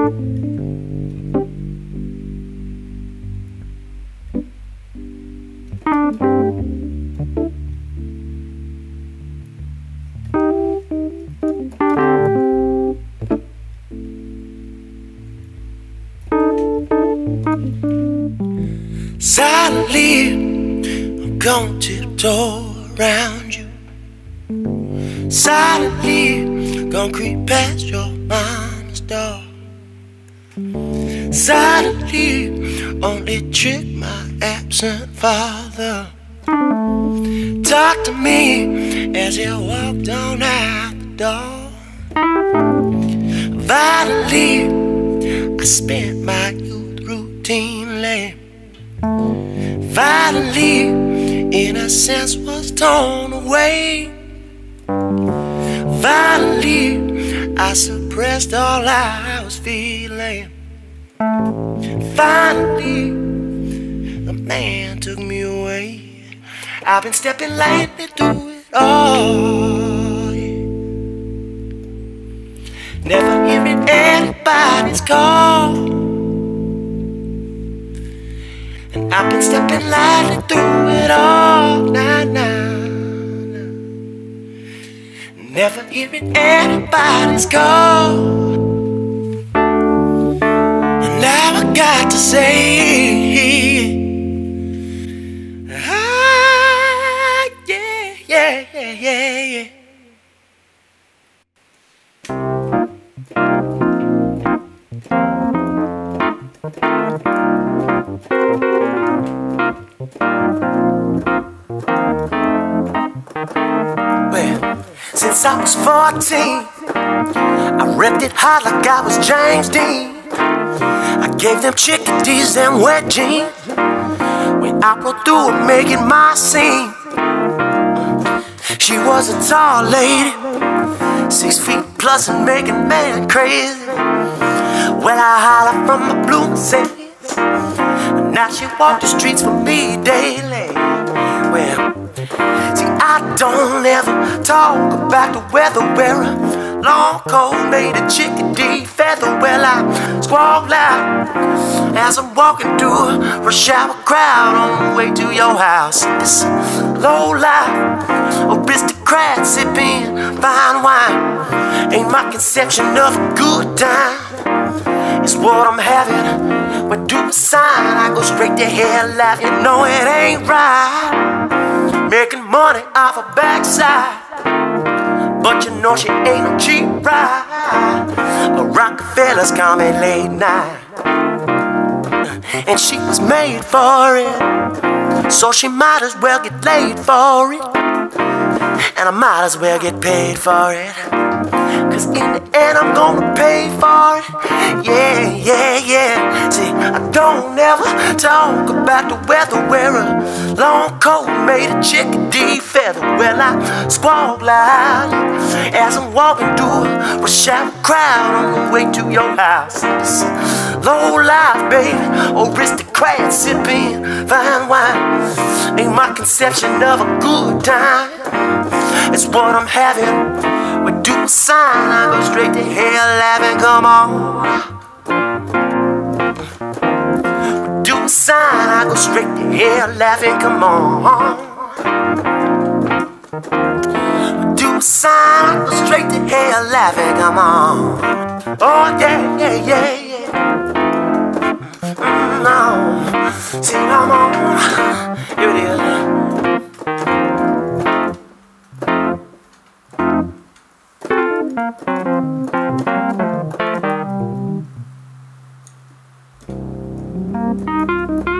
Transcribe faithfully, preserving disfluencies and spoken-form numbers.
Silently, I'm gonna tiptoe around you. Silently, gonna creep past your mama's door. Silently, only trick my absent father. Talk to me as he walked on out the door. Violently, I spent my youth routinely. Violently, innocence was torn away. Violently, I suppressed all I was feeling. Finally, the man took me away. I've been stepping lightly through it all, yeah. Never hearing anybody's call, and I've been stepping lightly through it all, nah, nah, nah. Never hearing anybody's call, and now I got to say, ah, yeah, yeah, yeah, yeah, yeah. Well, since I was fourteen, I repped it hard like I was James Dean. I gave them chickadees and wet jeans when I broke through and making my scene. She was a tall lady, six feet plus and making man crazy. Well, I hollered from my blue Mercedes, and now she walked the streets for me daily. Well, see, I don't ever talk about the weather wearer. Long coat made a chickadee feather. Well, I squawk loud as I'm walking through a rush hour crowd on the way to your house. This low life aristocrat sipping fine wine ain't my conception of a good time. It's what I'm having. But do a sign, I go straight to hell laughing. You know it ain't right, making money off her backside, but you know she ain't no cheap ride. But Rockefellers call me late night, and she was made for it, so she might as well get laid for it, and I might as well get paid for it, cause in the end I'm gonna pay for it. Yeah, yeah, yeah. See, I don't ever talk about the weather wearer. Long coat made a chickadee feather. Well, I squawk loud as I'm walking through a rush hour crowd on the way to your house. This low life, baby, aristocrat sipping fine wine ain't my conception of a good time. It's what I'm having. We do a sign, I go straight to hell laughing. Come on. We do a sign, I go straight to hell laughing. Come on. We do a sign, I go straight to hell laughing. Come on. Oh yeah, yeah, yeah, yeah. Mm, no, see, come on. Here it is. Thank you.